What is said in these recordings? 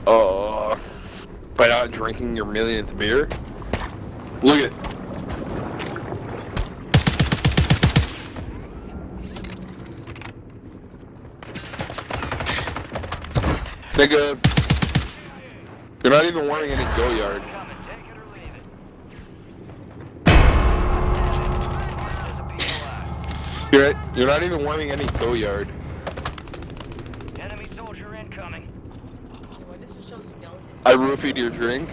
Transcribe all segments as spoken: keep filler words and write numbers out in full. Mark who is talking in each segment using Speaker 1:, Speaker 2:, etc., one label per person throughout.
Speaker 1: Uh, by not drinking your millionth beer? Look at. Nigga, you're not even wearing any go yard. You're, you're not even wearing any go yard.
Speaker 2: Enemy soldier incoming.
Speaker 1: I roofied your drink.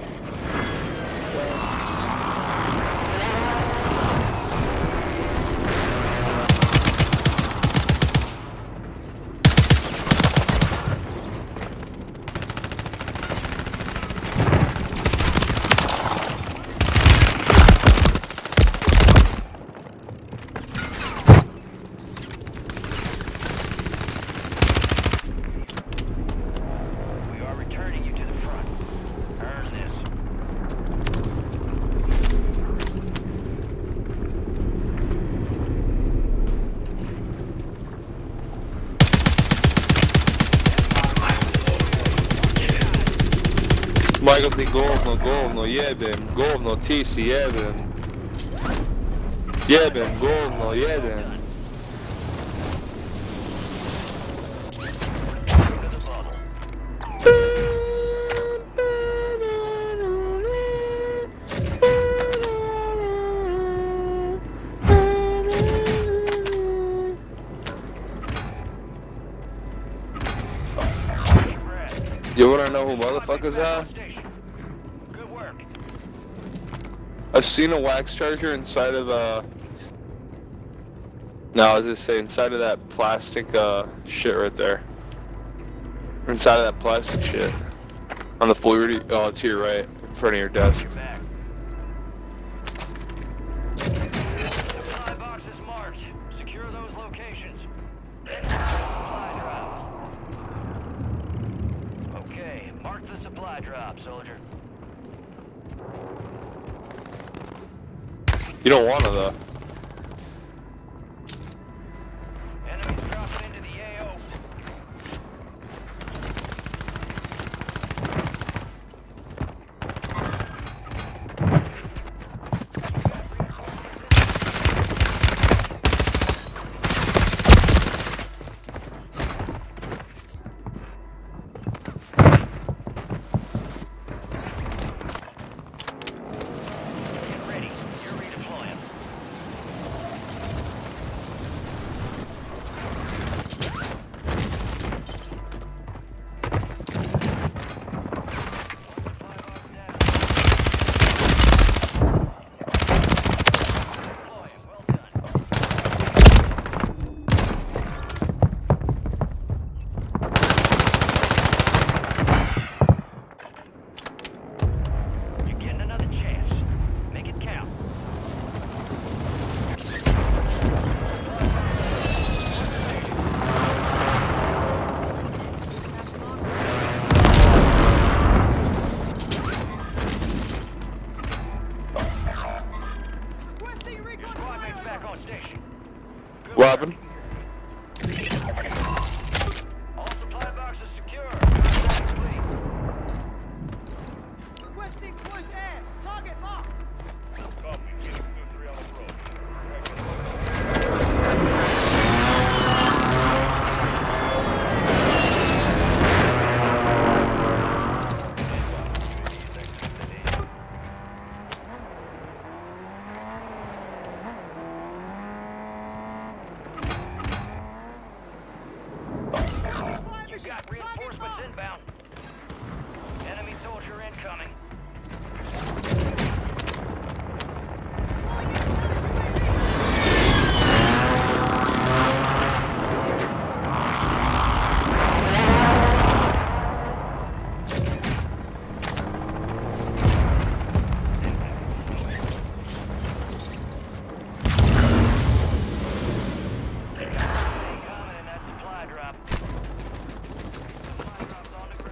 Speaker 1: Michael ti govno, govno, jebem, govno, ti si jebem. Jebem, govno, jebem. You wanna know who motherfuckers are? I've seen a wax charger inside of a... No, I was just saying, inside of that plastic uh, shit right there. Inside of that plastic shit. On the floor, oh, to your right, in front of your desk.
Speaker 2: Supply boxes marked. Secure those locations. Supply drop. Okay, mark the supply drop, soldier.
Speaker 1: You don't want to though.
Speaker 2: Enemies dropping into the A O.
Speaker 1: What happened?
Speaker 2: All supply boxes secure. Contact complete.
Speaker 3: Requesting push air. Target marked.
Speaker 2: Copy. two three on the road. Got reinforcements inbound. Enemy soldier incoming. Incoming in that supply drop. Supply drop's on the ground.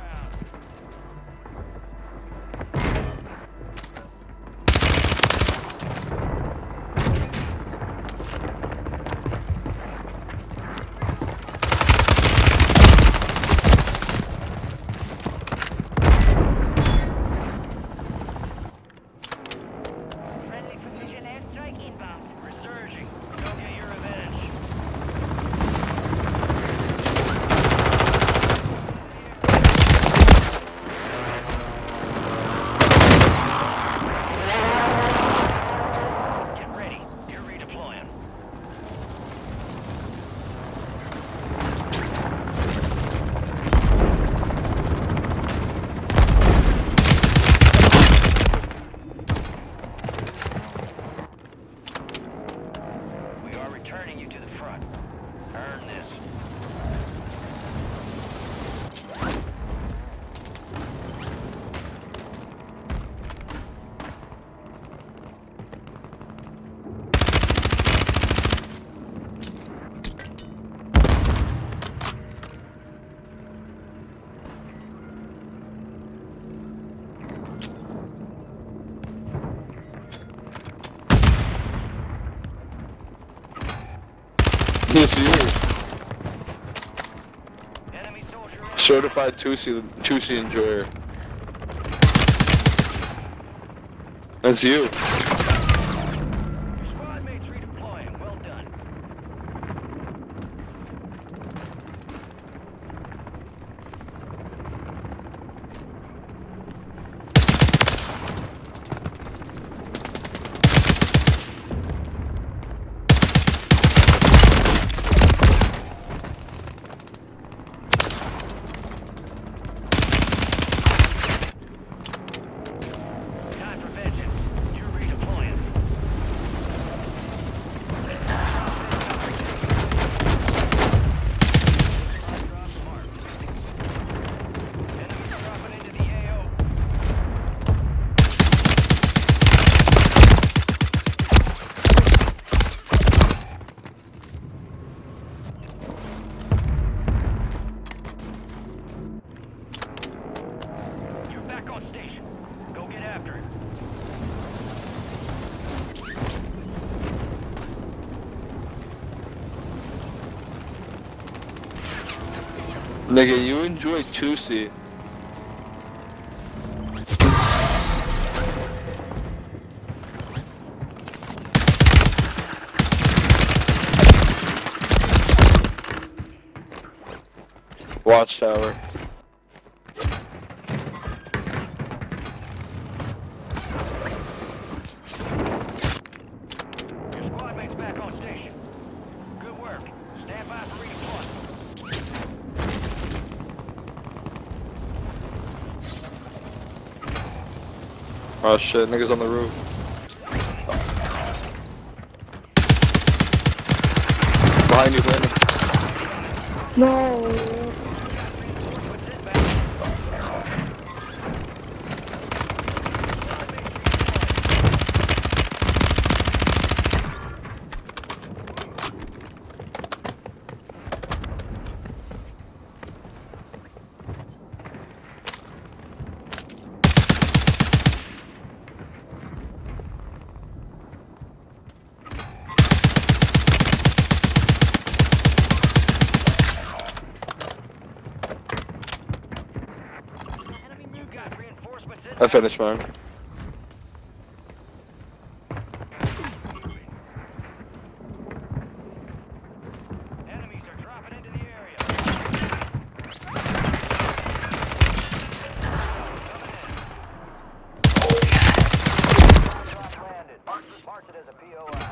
Speaker 1: It's you.
Speaker 2: Enemy soldier in.
Speaker 1: Certified Tusi, Tusi enjoyer. That's you.
Speaker 2: Your squad mates redeploying. Well done. Time for vengeance. You're redeploying. Drop mark. Enemies dropping into the A O. You're back on station. Go get after it.
Speaker 1: Nigga, you enjoy Tusi. Watchtower.
Speaker 2: Your squad mates back on station. Good work. Stand by for redeployment.
Speaker 1: Oh shit, niggas on the roof. Behind you, Brandon.
Speaker 4: No.
Speaker 3: Enemy
Speaker 2: You
Speaker 3: movement.
Speaker 2: got reinforcements in.
Speaker 1: I finished mine.
Speaker 2: Enemies are dropping into the area. Drop landed. Mark it as a P O I.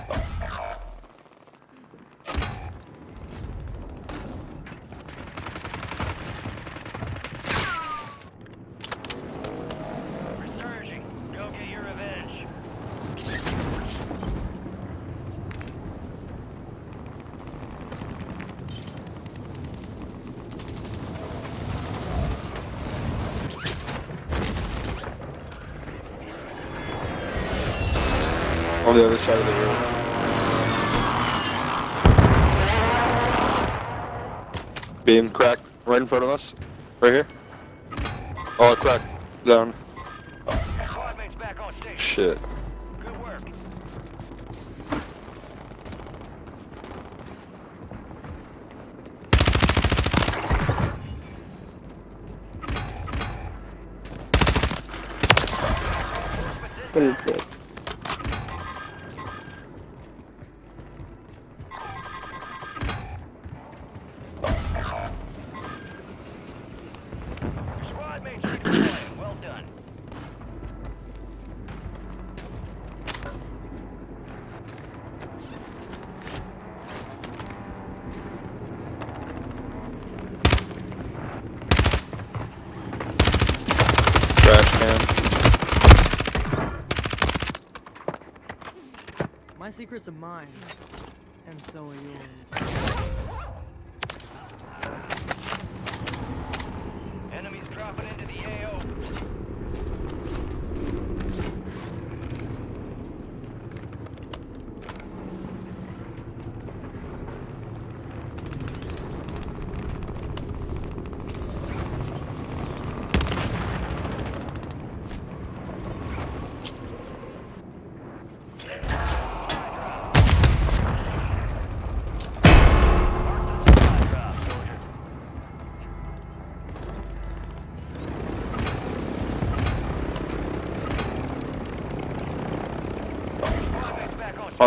Speaker 2: Resurging. Go get your revenge.
Speaker 1: On the other side of the room. Beam cracked right in front of us. Right here. Oh, it cracked. Down.
Speaker 2: Your squad mates back on station.
Speaker 1: Shit.
Speaker 2: Good work.
Speaker 4: Pretty good.
Speaker 2: Your squad mates redeploying. Well done.
Speaker 1: Trash can.
Speaker 3: My secrets are mine. And so are yours.
Speaker 2: Enemies dropping into the A O.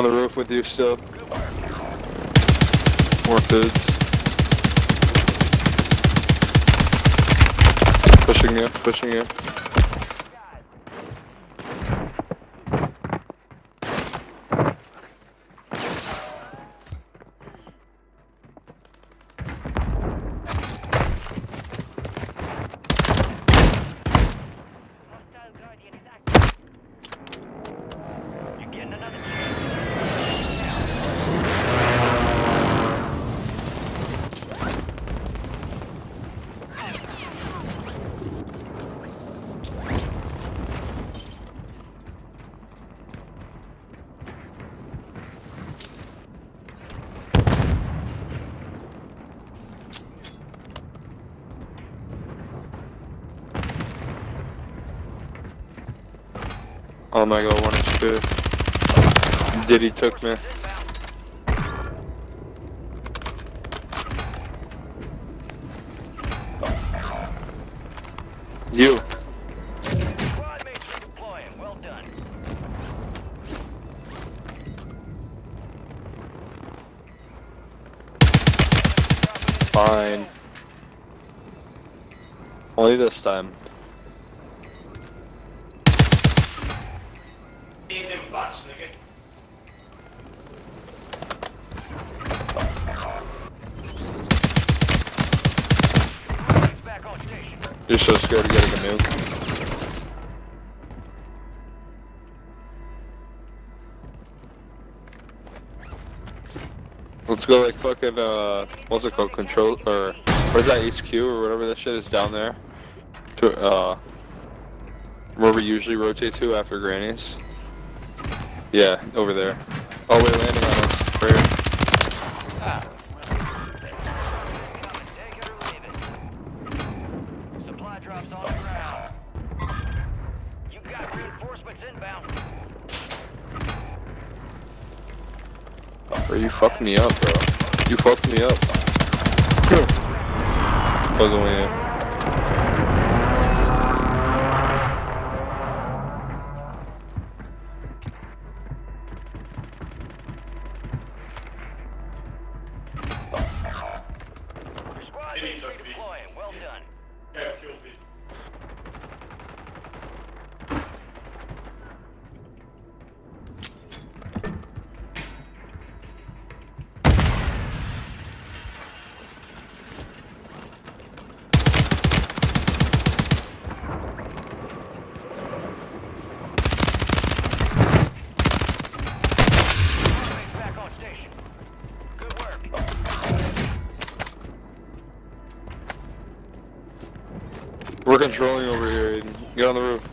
Speaker 1: On the roof with you still. More foods. Pushing you, pushing you. Oh my god, one H P. Diddy took me. You.
Speaker 2: Squad mates are deploying. Well done.
Speaker 1: Fine. Only this time.
Speaker 2: Back on station.
Speaker 1: You're so scared of getting a nuke. Let's go like fucking uh, what's it called? Control or where's that H Q or whatever that shit is down there? To uh, where we usually rotate to after Granny's. Yeah, over there. Oh, we're landing on us. Right here.
Speaker 2: Ah. Take it or leave it. Supply drops on the ground. You got reinforcements inbound.
Speaker 1: Bro, you fucked me up, bro. You fucked me up. Fucking with you.
Speaker 2: Your squad is redeploying. Well done. Back on station. Good work.
Speaker 1: We're controlling over here, Aiden. Get on the roof.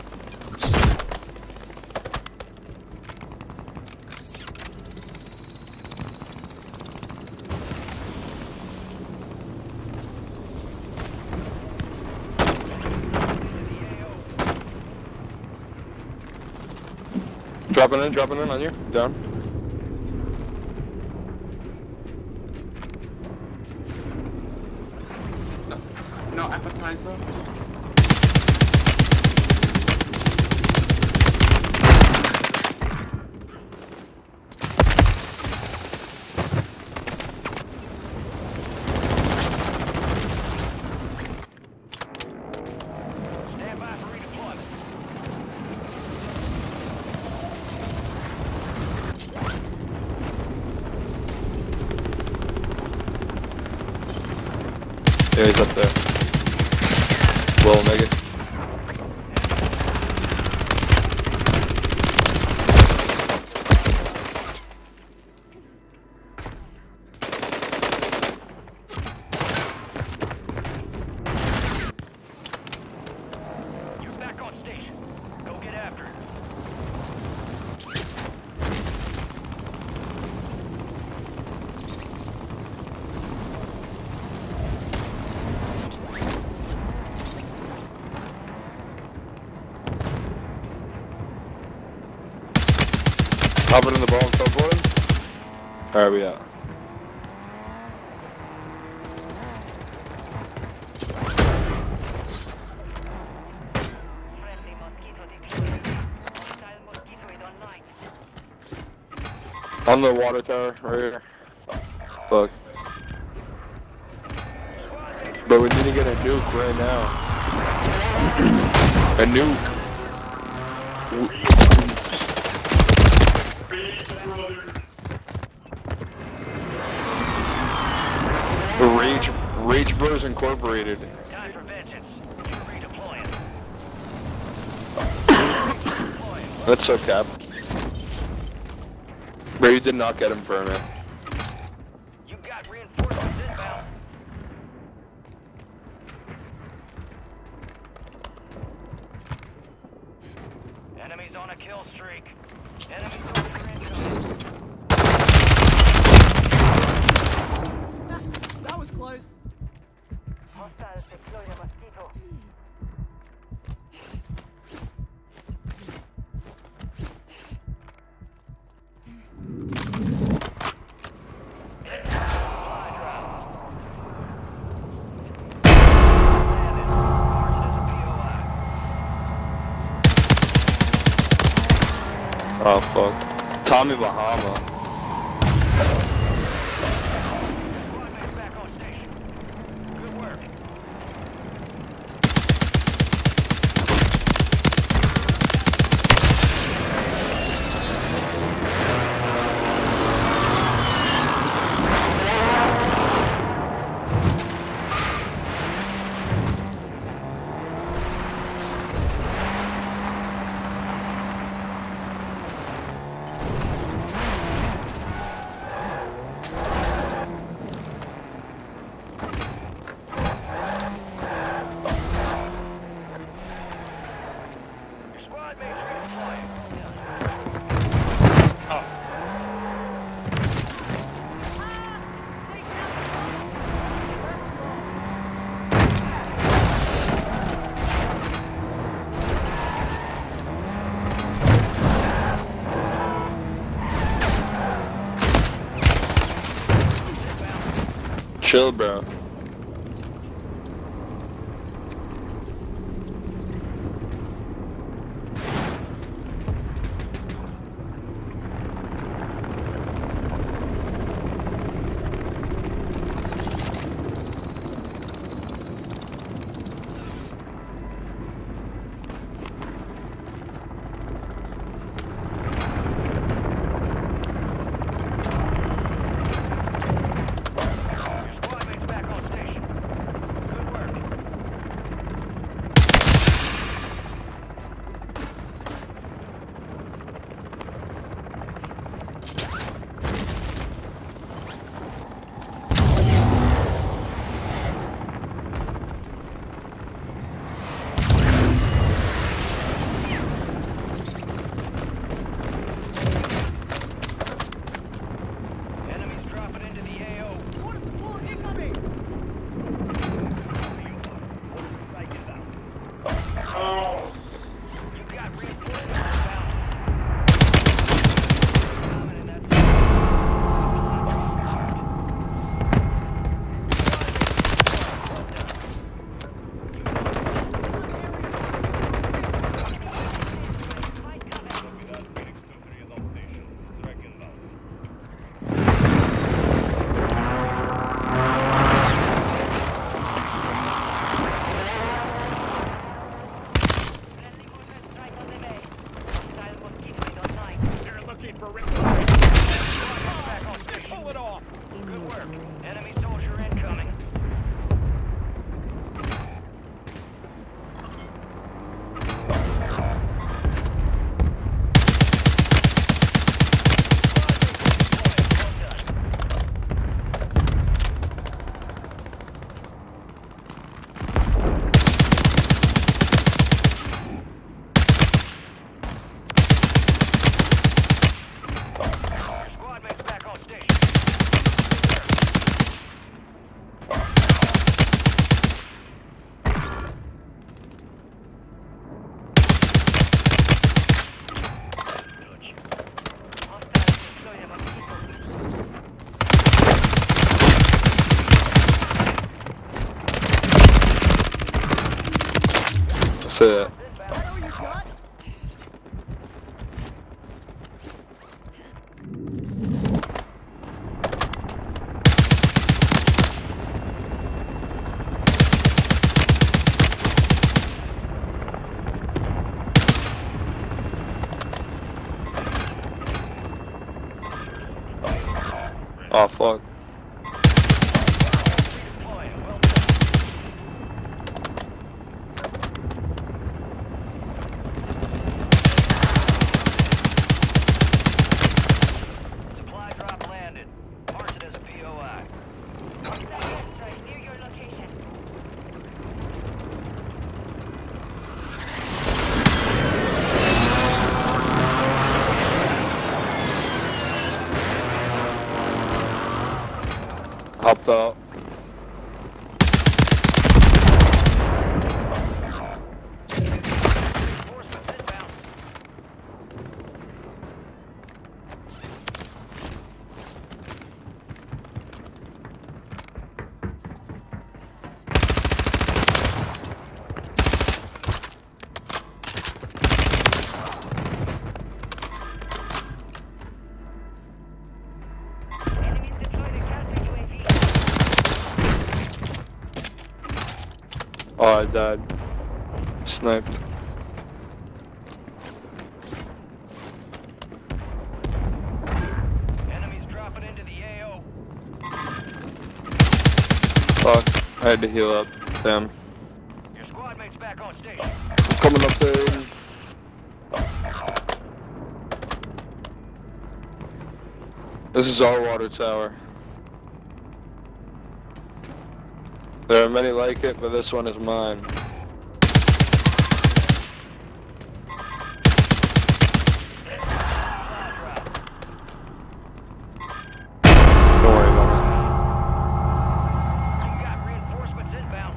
Speaker 1: Dropping in, dropping in on you. Down.
Speaker 5: No appetizer.
Speaker 2: Stand by for redeployment.
Speaker 1: Yeah, he's up there. Well, Megan.
Speaker 2: You back on station. Go get after it.
Speaker 1: Hopping in the ball and teleporting. Alright, we out.
Speaker 2: Friendly mosquito deployed. Hostile mosquitoid online.
Speaker 1: On the water tower, right here. Fuck. But we need to get a nuke right now. A nuke. Rage, Rage Bros Incorporated.
Speaker 2: Time for vengeance. Redeploying.
Speaker 1: That's so cap. Bro, you did not get him for a minute.
Speaker 2: You got reinforcements inbound. Enemies on a kill streak. Enemies soldier incoming.
Speaker 3: That was close.
Speaker 2: Hostiles deploying a mosquito.
Speaker 1: Oh fuck. Tommy Bahama.
Speaker 2: Squadmates back on station. Good work. Your squadmates redeploying.
Speaker 1: Chill, bro.
Speaker 2: Your squadmates back on station. Good work. Enemies dropping into the A O.
Speaker 3: Order support incoming!
Speaker 2: You got reinforcements inbound. Dominant that.
Speaker 6: They're looking for Rick.
Speaker 2: Back on station.
Speaker 6: Pull it off.
Speaker 2: Good work. Enemy soldier incoming.
Speaker 1: Oh fuck.
Speaker 2: Redeploying. Well done. Supply drop landed. Mark it as a P O I.
Speaker 6: Near your location.
Speaker 1: Hopped out.
Speaker 2: Reinforcements inbound.
Speaker 6: Enemies deployed a counter U A V.
Speaker 1: Oh, I died. Sniped.
Speaker 2: Enemies dropping into the A O.
Speaker 1: Fuck. I had to heal up. Damn.
Speaker 2: Your squad mate's back on station.
Speaker 1: I'm coming up there. This is our water tower. There are many like it, but this one is mine.
Speaker 2: Supply drop.
Speaker 1: Don't worry about
Speaker 2: You got reinforcements inbound.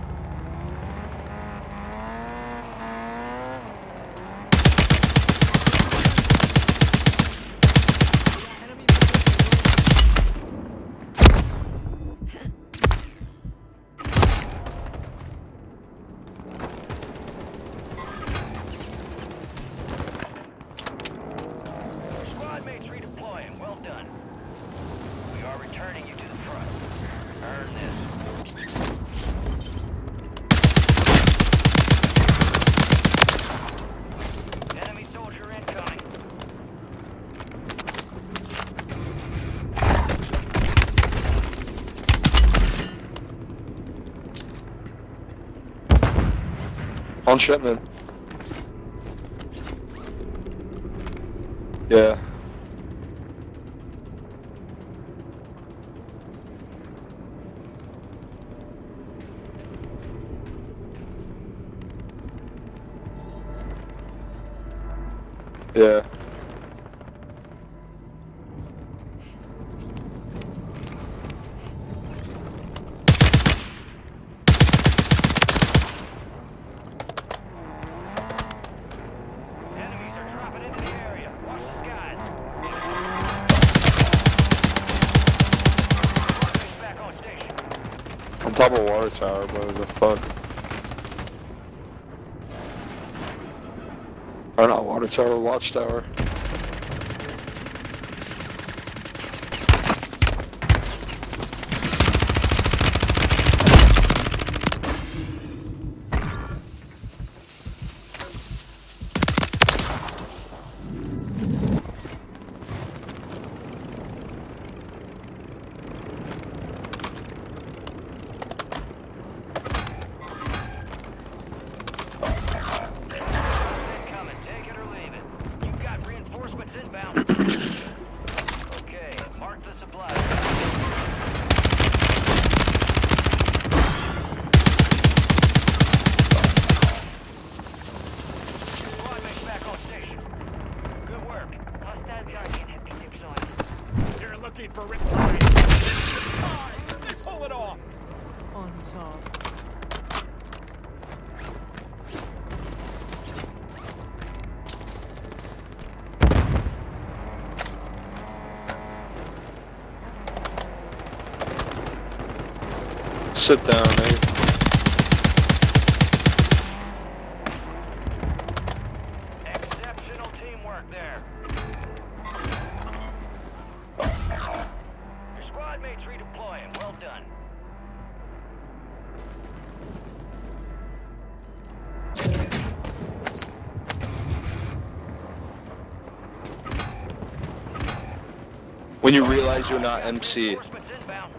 Speaker 3: Enemy position.
Speaker 2: Your squad mate's redeploying. Well done. We are returning you to the front. Earn this. Enemy soldier incoming.
Speaker 1: it. On shipment. Yeah. Yeah.
Speaker 2: Enemies are dropping into the area. Watch the skies. Squad mate's back on station.
Speaker 1: On top of water tower, but the fuck. Or not water tower, watchtower.
Speaker 2: Incoming. Take it or leave it. You've got reinforcements inbound. Okay, mark the supply. Squad mate's back on station. Good work.
Speaker 6: Hostile Guardian have been deployed.
Speaker 7: They're looking for reply. Pull it off.
Speaker 3: On top.
Speaker 1: Sit down, mate.
Speaker 2: Exceptional teamwork there. Your squad mate's redeploying. Well done.
Speaker 1: When you realize you're not M C.
Speaker 2: Reinforcements inbound.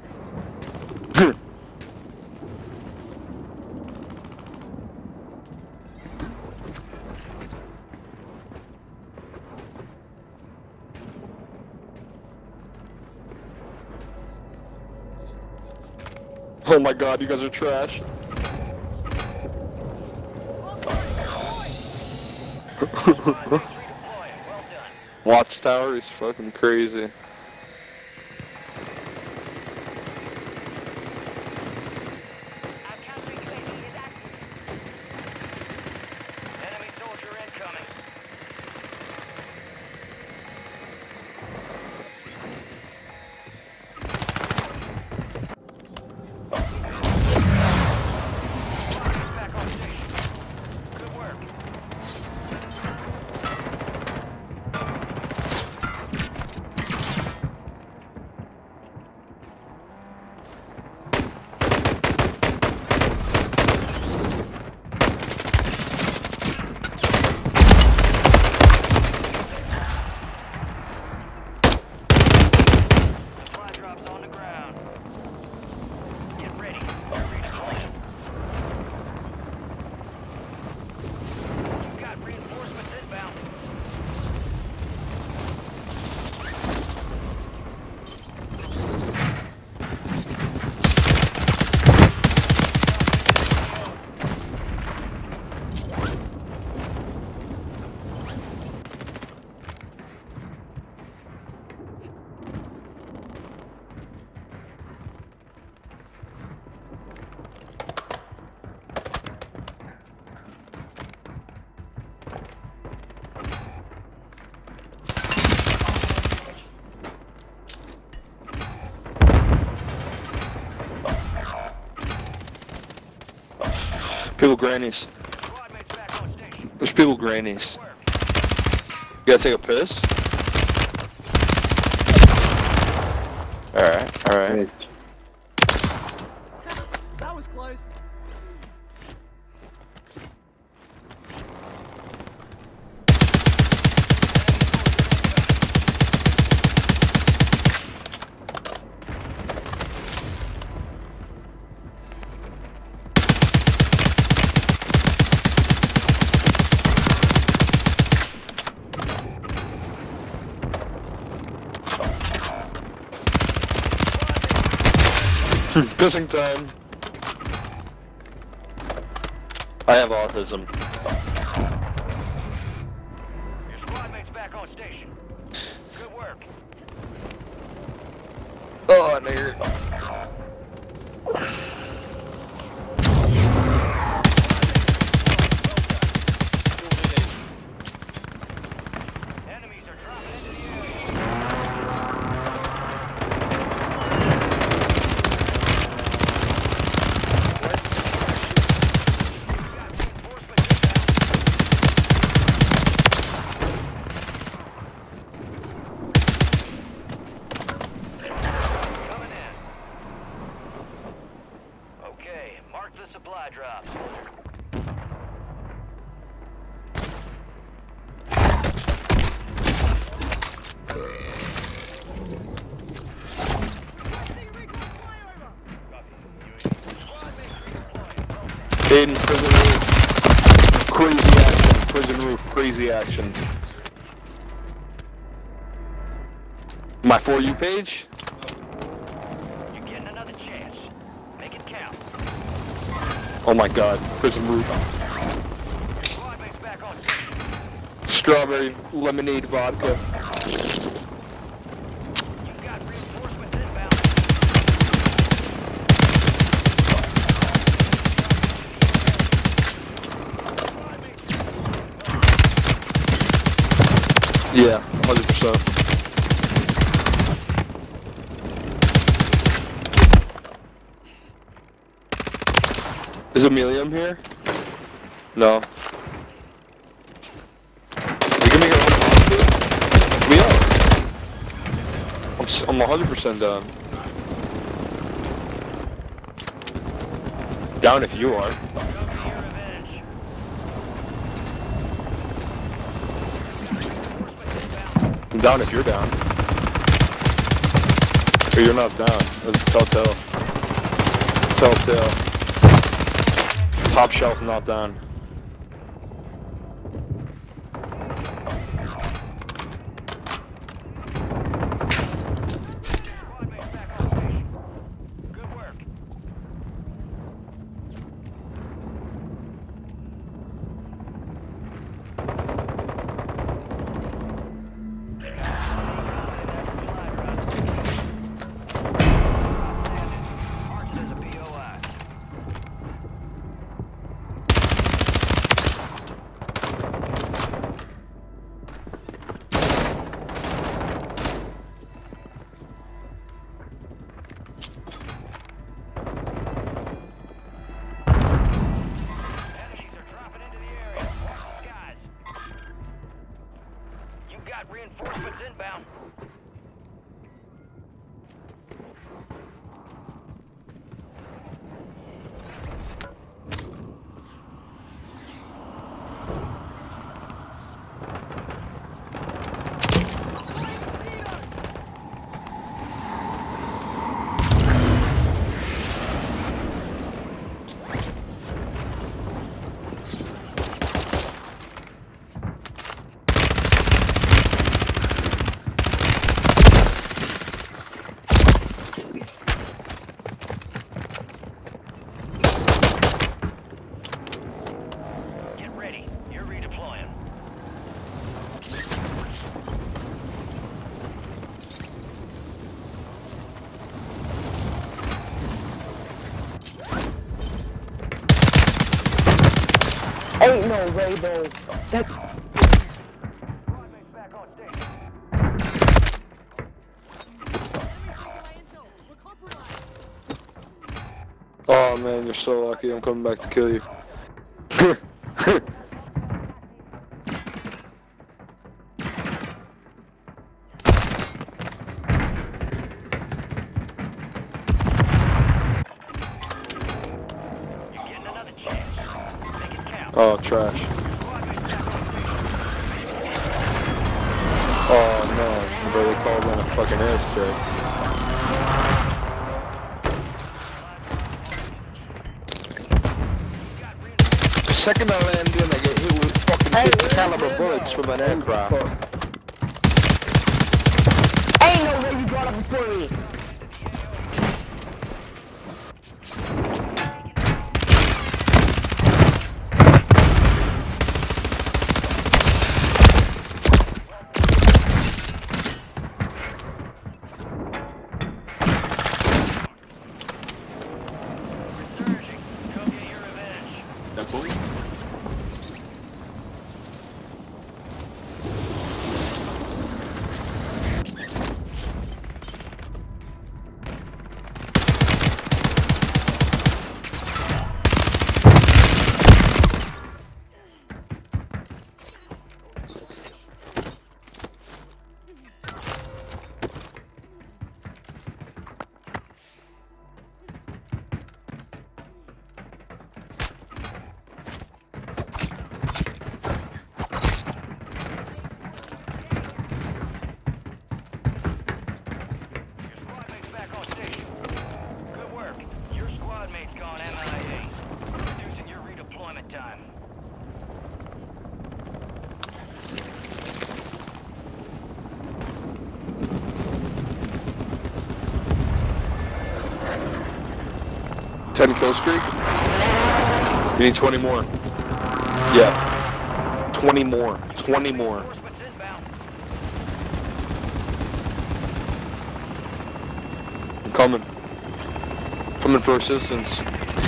Speaker 1: Oh my god, you guys are trash.
Speaker 2: Squad mates redeploying. Well done.
Speaker 1: Watchtower is fucking crazy.
Speaker 6: Our counter U A V is active.
Speaker 2: Enemy soldier incoming. Back on station. Good work. Supply drops on the ground. Get ready. Redeploying. You've got reinforcements inbound.
Speaker 1: People grannies.
Speaker 2: Squad mates back on station.
Speaker 1: There's people grannies.
Speaker 2: Work.
Speaker 1: You gotta take a piss? Alright, alright.
Speaker 3: That was close.
Speaker 1: Pissing time. I have autism.
Speaker 2: Your squad mates back on station. Good work.
Speaker 1: Oh, nigger.
Speaker 2: Enemies are dropping into the area. Coming in. Okay, mark the supply drops.
Speaker 1: In prison roof. Crazy action. Prison roof. Crazy action. My For You page?
Speaker 2: You're getting another chance. Make it count.
Speaker 1: Oh my god. Prison roof.
Speaker 2: Squad mates back on station.
Speaker 1: Strawberry lemonade vodka.
Speaker 2: You've got reinforcements inbound.
Speaker 1: Yeah, one hundred percent. Is Emilium here? No. You can make it one. We are. I'm, s- I'm one hundred percent down. Down if you are.
Speaker 2: Come to your revenge. Reinforcements inbound.
Speaker 1: I'm down if you're down. But you're not down. That's telltale. Telltale. Top shelf not down.
Speaker 2: Squad mates back on station. Good work. Marked as a P O I. Enemies are dropping into the area. Watch the skies. You've got reinforcements inbound. Get ready. You're redeploying.
Speaker 4: Ain't no way, though. That's
Speaker 2: Squad mates back on station.
Speaker 1: Oh man, you're so lucky. I'm coming back to kill you.
Speaker 2: You're getting another chance. Make it count.
Speaker 1: Oh, trash.
Speaker 2: Squad mates back on station.
Speaker 1: Oh no, bro, they called in a fucking airstrike. The second I land in, I get hit with fucking
Speaker 4: Hey,
Speaker 1: fifty
Speaker 4: where's
Speaker 1: caliber
Speaker 4: Reno?
Speaker 1: bullets from an aircraft.
Speaker 4: ain't no way you brought up before me.
Speaker 2: Resurging. Go get your revenge.
Speaker 5: The boy.
Speaker 2: Your squad mates back on station. Good work. Your squad mate's gone M I A. Reducing your redeployment time.
Speaker 1: ten kill streak? You need twenty more. Yeah. twenty more. twenty more.
Speaker 2: Reinforcements inbound.
Speaker 1: I'm coming. Coming for assistance.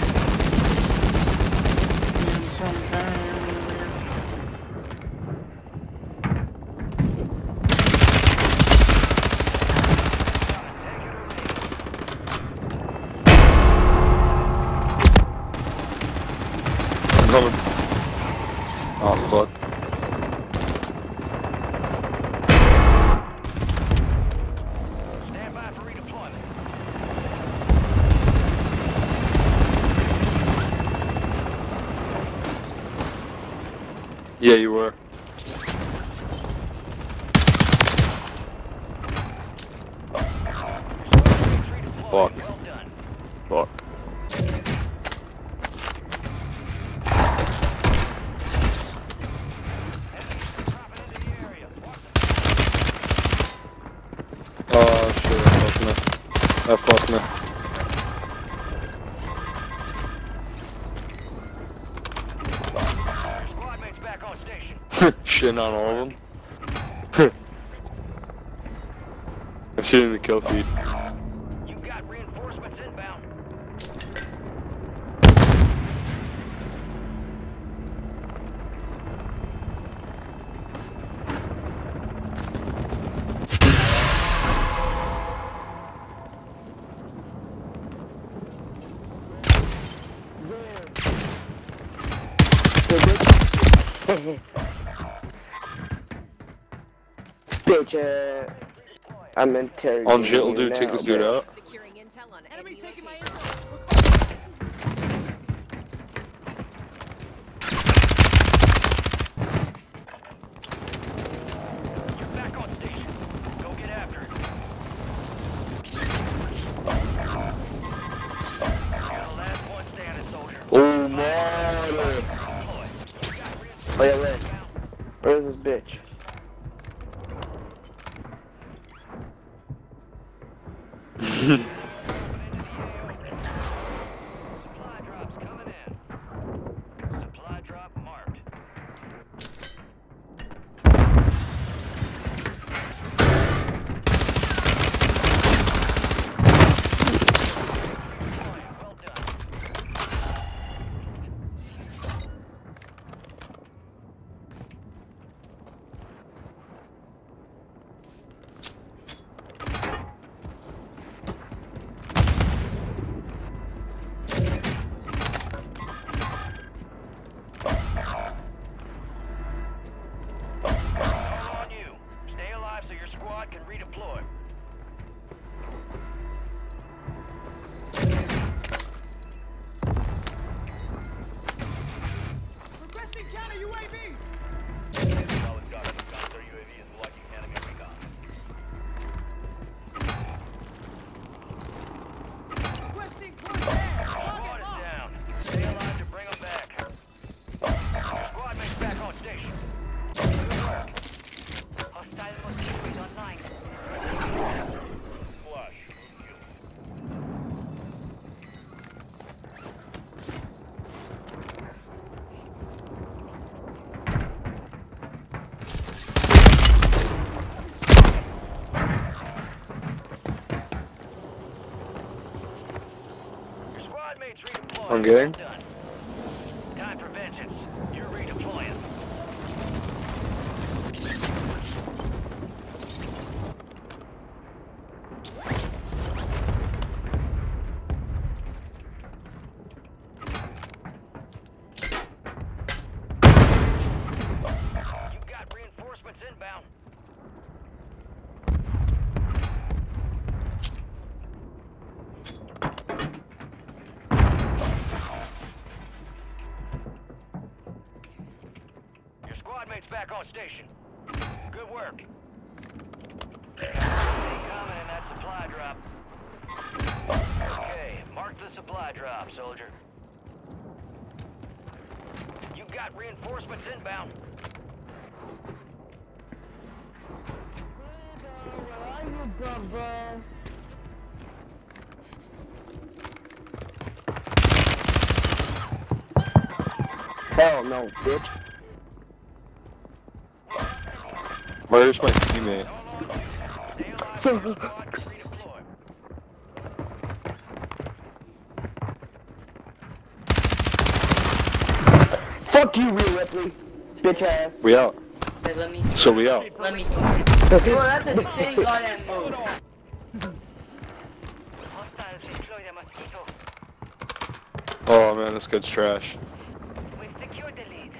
Speaker 1: I'm coming. Oh fuck.
Speaker 2: Stand by for redeployment.
Speaker 1: Yeah, you were. Shitting on all of them. I see it in the kill feed.
Speaker 2: You got reinforcements inbound.
Speaker 4: Bitch, uh, I'm interrogating
Speaker 1: On jail,
Speaker 4: you
Speaker 1: dude,
Speaker 4: now,
Speaker 1: take this dude
Speaker 4: bro.
Speaker 1: out.
Speaker 6: Securing intel on
Speaker 3: Enemies
Speaker 6: enemy
Speaker 3: taking my
Speaker 6: location.
Speaker 3: info.
Speaker 2: You're back on station. Go get after it. You're the last one standing, soldier.
Speaker 1: Oh man!
Speaker 2: Deploy.
Speaker 4: Oh yeah, wait. Where is this bitch?
Speaker 2: Supply drops coming in. Supply drop marked. Well done. All on you. Stay alive so your squad can redeploy.
Speaker 3: Requesting counter U A V.
Speaker 2: Solid copy. Counter U A V is watching enemy recon.
Speaker 3: Requesting point there.
Speaker 2: Squad
Speaker 3: Target
Speaker 2: is
Speaker 3: marked.
Speaker 2: down. Stay alive to bring them back. Your squad mates back on station. Good work.
Speaker 6: Hostile mosquito is online.
Speaker 2: Flush. Your squad mates redeploying.
Speaker 1: I'm getting.
Speaker 2: Well done. Time for vengeance. You're redeploying. You've got reinforcements inbound. Your squad mates back on station. Good work. Coming in that supply drop. Okay, mark the supply drop, soldier. You got reinforcements inbound.
Speaker 4: Hell no, bitch.
Speaker 1: Where's my teammate?
Speaker 2: Stay alive so your squad can redeploy.
Speaker 4: Fuck you, Rhea Ripley. Bitch ass.
Speaker 1: We out.
Speaker 8: Hey, let me,
Speaker 1: So we out.
Speaker 8: let me. Bro, that's a shitty goddamn move.
Speaker 6: Hostiles deploy the mosquito.
Speaker 1: Oh man, this kid's trash.
Speaker 6: We've secured the lead.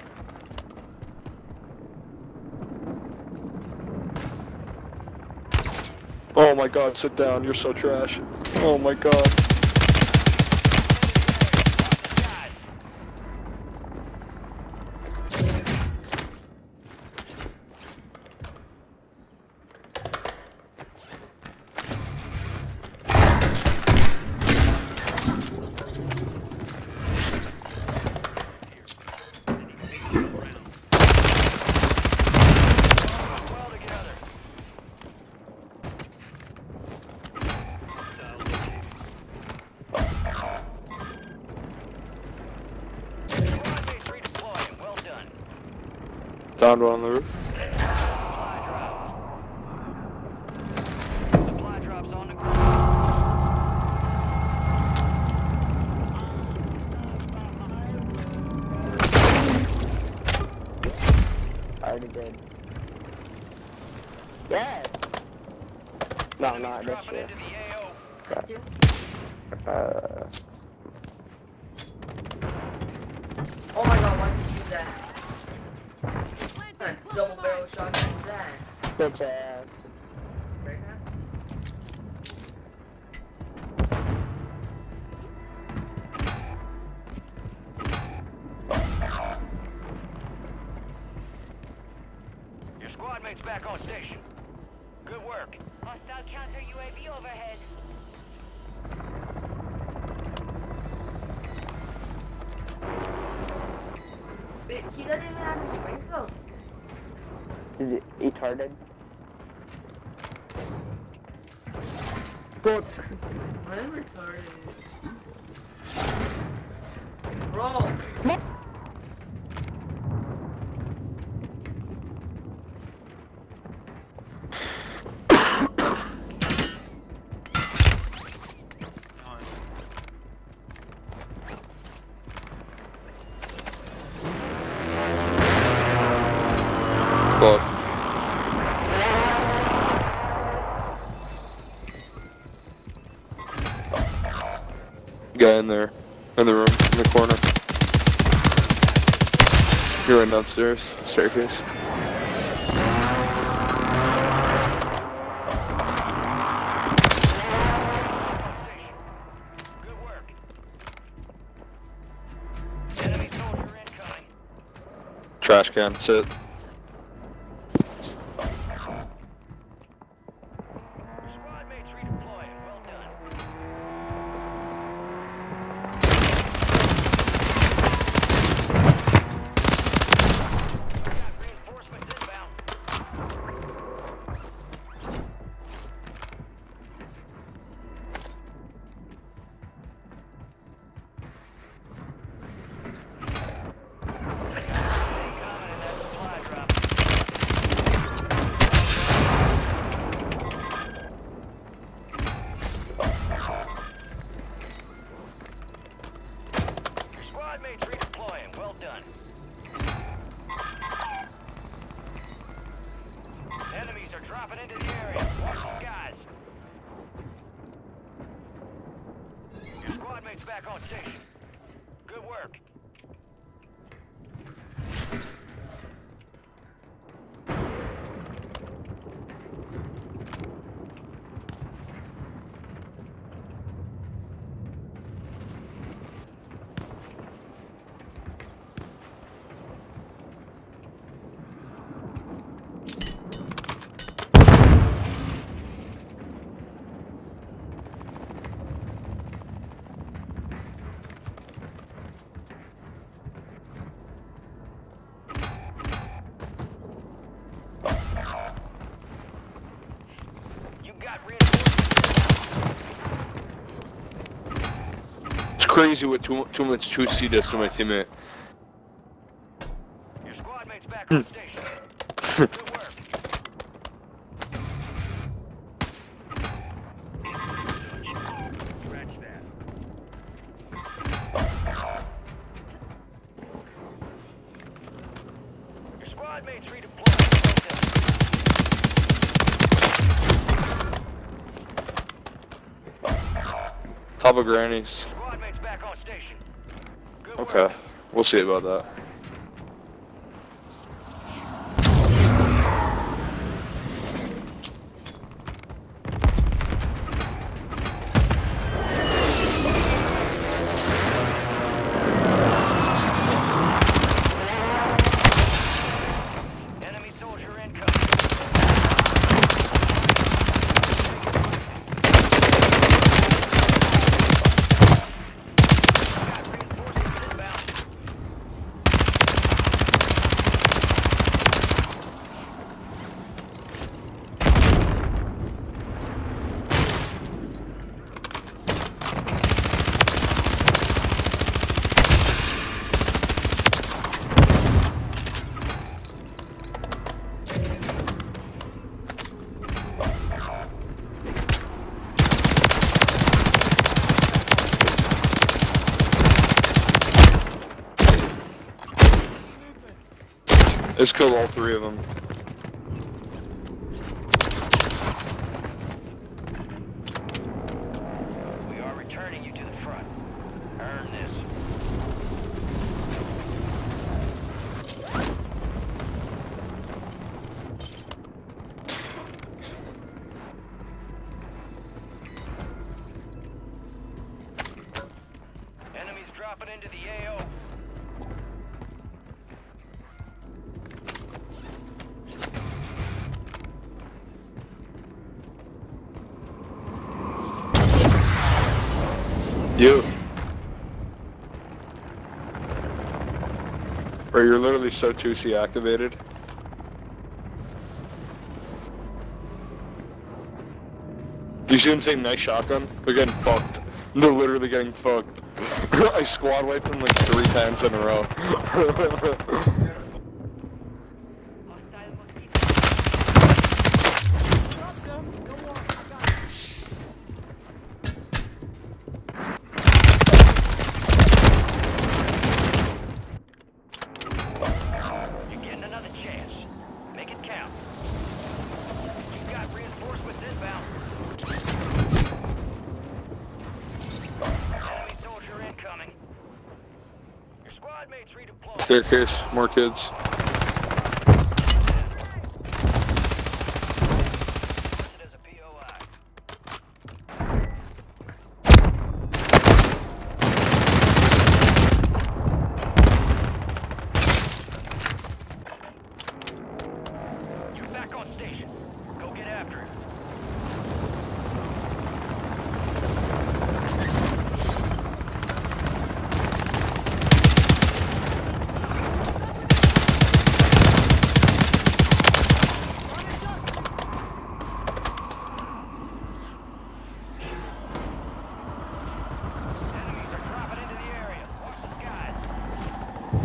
Speaker 1: Oh my god, sit down, you're so trash. Oh my god.
Speaker 2: Guys, well together.
Speaker 1: Downed one on the roof.
Speaker 2: Supply drops on the ground.
Speaker 4: Already did. Yes! No, not this
Speaker 2: Dropping
Speaker 4: year.
Speaker 2: into the A O.
Speaker 4: Uh,
Speaker 8: Oh my god, why did you use that? What kind of double barrel shotgun is that?
Speaker 4: bitch ass.
Speaker 8: Right now?
Speaker 2: Your squad mate's back on station. Good work.
Speaker 6: Hostile counter U A V overhead.
Speaker 8: Bitch, he doesn't even have any spring cells.
Speaker 4: Is it retarded? Fuck.
Speaker 8: I'm retarded. Bro.
Speaker 1: Fuck. Guy in there, in the room, in the corner. He ran downstairs, staircase.
Speaker 2: Good work. Enemy soldier incoming.
Speaker 1: Trash can, sit.
Speaker 2: Squad mates redeploying. Well done. Got reinforcements inbound. Incoming in that supply drop. Your squad mates redeploying. Well done. Enemies are dropping into the area. Watch the skies. Your squad mates back on station. Good work. You got reinforcements.
Speaker 1: It's crazy what two, two minutes two C does to my teammate.
Speaker 2: Your squad mates back on station. Good work. Scratch that. Your squad mates redeploying.
Speaker 1: Top of grannies.
Speaker 2: Squad mates back on station. Good work.
Speaker 1: Okay, we'll see about that.
Speaker 2: Enemy soldier incoming. Got reinforcements inbound.
Speaker 1: It's killed all three of them.
Speaker 2: We are returning you to the front. Earn this. Enemies dropping into the A O.
Speaker 1: You. Or you're literally so two C activated. You see him saying nice shotgun? They're getting fucked. They're literally getting fucked. I squad wiped them like three times in a row.
Speaker 2: You're getting another chance. Make it count. You've got reinforcements inbound. Enemy soldier incoming. Your squad mates redeployed.
Speaker 1: Staircase, more kids.
Speaker 2: Listed as a P O I. You're back on station. Go get after it. Enemies are dropping into the area. Watch the skies.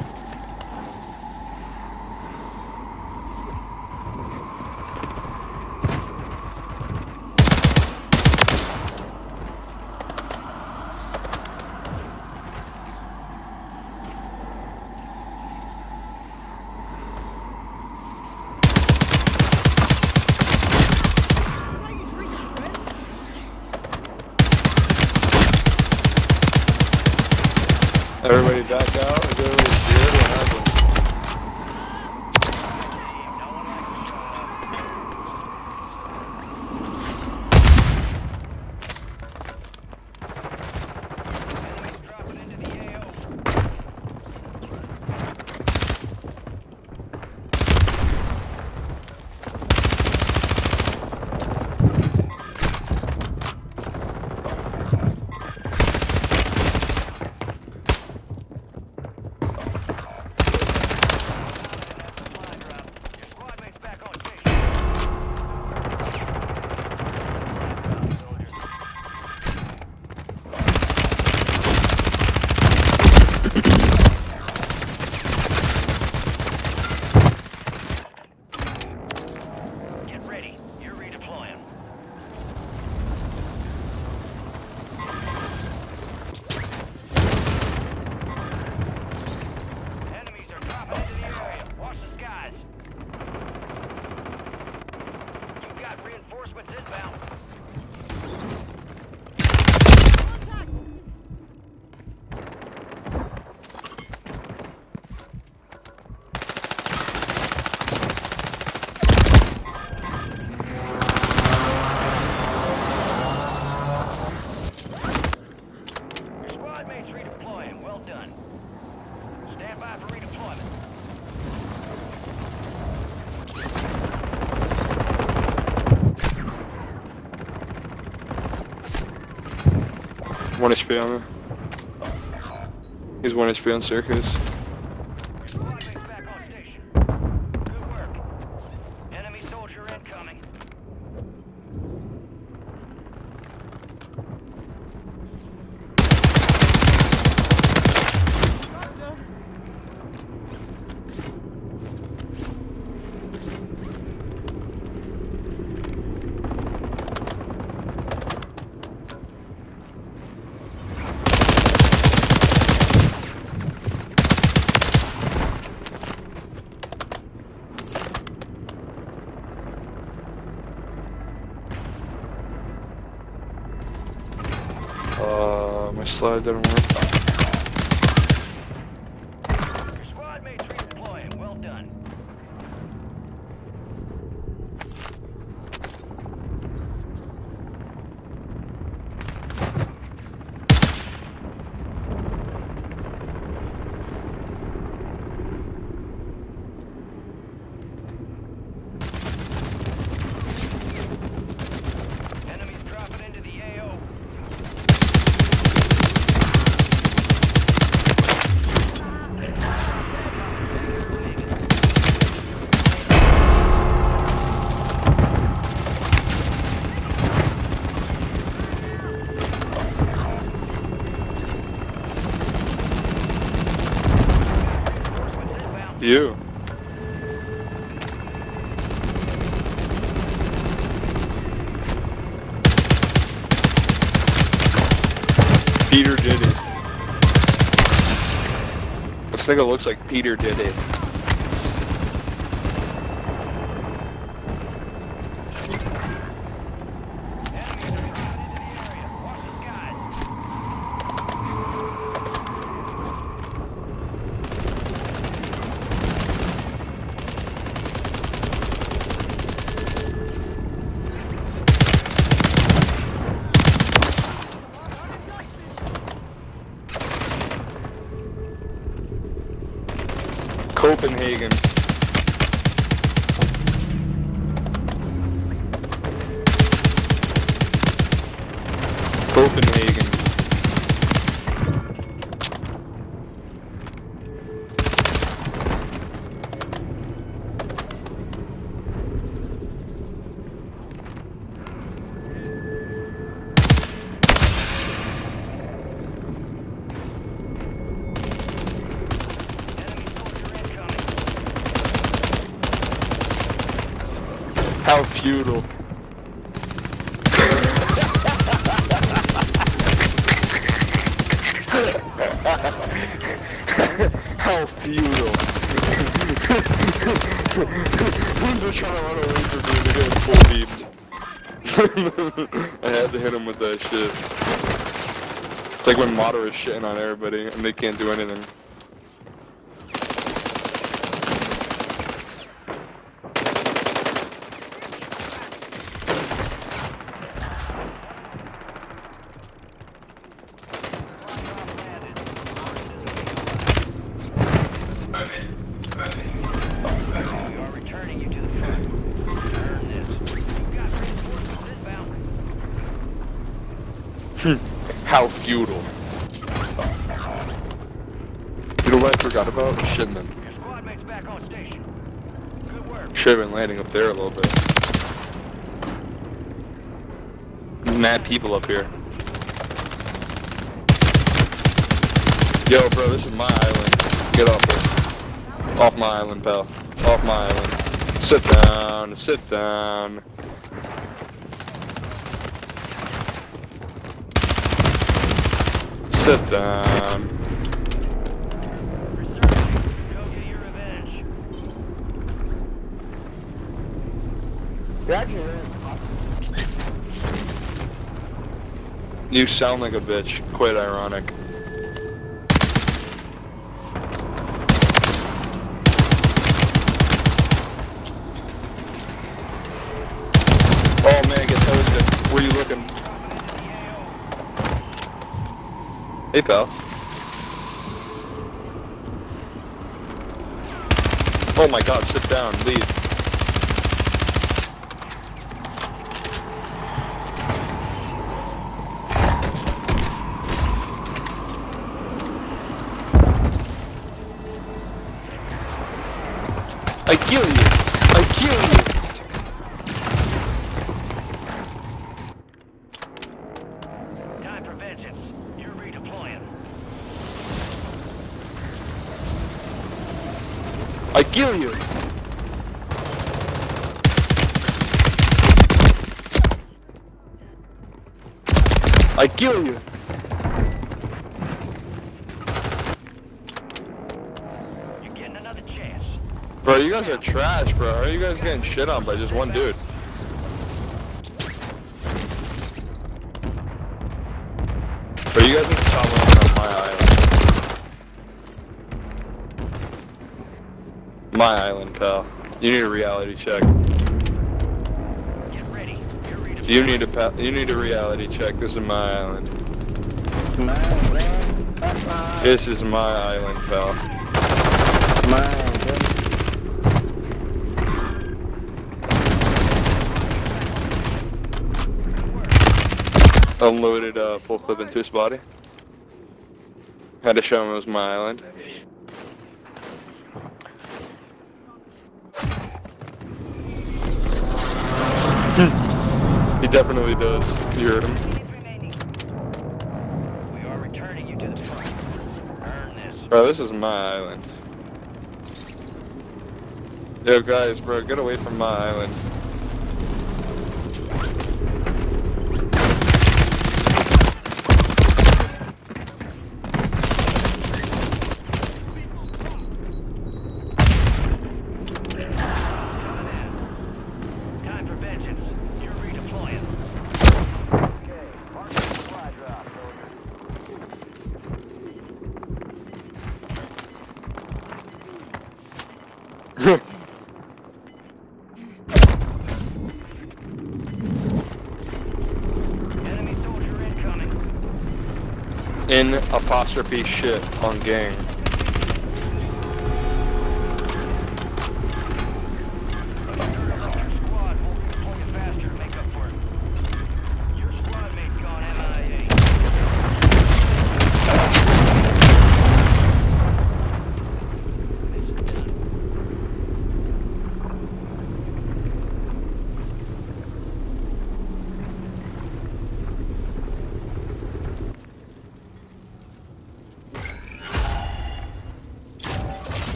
Speaker 1: Everybody back out. Is everybody scared? What happened?
Speaker 2: No one likes to show up. Enemies dropping into the A O. Supply drop. Your squad mates back on station. Soldiers. Get ready. You're redeploying. Enemies are dropping into the area. Watch the skies. You've got reinforcements inbound. Your squad mates redeploying. Well done. Stand by for redeployment.
Speaker 1: One H P on him. He's one H P on staircase.
Speaker 2: Your squad mates back on station. Good work. Enemy soldier incoming.
Speaker 1: slide didn't work.
Speaker 2: Your squad mates redeploying. Well done. Enemies dropping into the A O.
Speaker 1: You. Peter did it. This nigga looks like Peter did it. Copenhagen. Copenhagen. How feudal. How feudal. I'm just trying to run away from me to get full beamed. I had to hit him with that shit. It's like when Motto is shitting on everybody and they can't do anything.
Speaker 2: We are returning you to the front. Earn this. You've got reinforcements inbound.
Speaker 1: How feudal. You know what I forgot about? Shipman.
Speaker 2: Your squad mates back on station. Good work.
Speaker 1: Should have been landing up there a little bit. Mad people up here. Yo, bro, this is my island. Get off here. Off my island, pal. Off my island. Sit down. Sit down. Sit down.
Speaker 2: Go get your revenge.
Speaker 1: You sound like a bitch. Quite ironic. Oh man, get toasted. Where you looking? Hey pal. Oh my god, sit down, leave. I kill you! I kill you!
Speaker 2: Time for vengeance. You're redeploying.
Speaker 1: I kill you! I kill you!
Speaker 2: You're getting another chance.
Speaker 1: Bro, you guys are trash, bro. How are you guys getting shit on by just one dude? Bro, you guys need to stop My island, pal. You need a reality check.
Speaker 2: Get ready. You're redeploying.
Speaker 1: You need a pa you need a reality check. This is my island.
Speaker 4: My island. That's my
Speaker 1: This is my island, pal.
Speaker 4: My island.
Speaker 1: Unloaded uh, full clip into his body. Had to show him it was my island. He definitely does. You heard him.
Speaker 6: remaining.
Speaker 2: We are returning you to the front. Earn this.
Speaker 1: Bro, this is my island. Yo, guys, bro, get away from my island.
Speaker 2: Time for vengeance. You're redeploying. Enemy soldier incoming.
Speaker 1: In apostrophe shit on gang.